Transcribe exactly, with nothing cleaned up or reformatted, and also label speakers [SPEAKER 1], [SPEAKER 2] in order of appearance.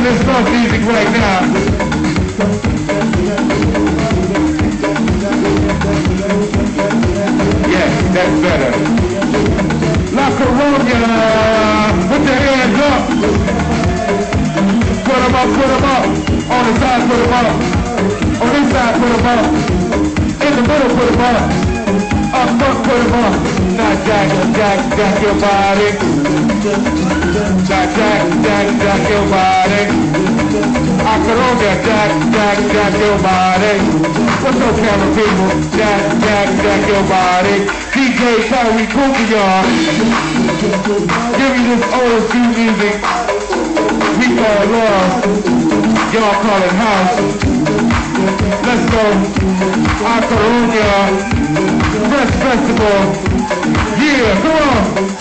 [SPEAKER 1] this love music right now. Yes, that's better. La Coronia, put your hands up. Put them up, put them up. On the side, put them up. On this side, put them up. In the middle, put them up. Up front, put them up. Now jack, jack, jack your body. Jack, jack, jack, jack your body. La Coronia, jack, jack, jack your body. What's up, camera people? Jack, jack, jack your body. D J Tyree Cooper, y'all. Give me this old school music. We call love. Y'all call it house. Let's go. La Coronia Fresh Festival. Yeah, come on.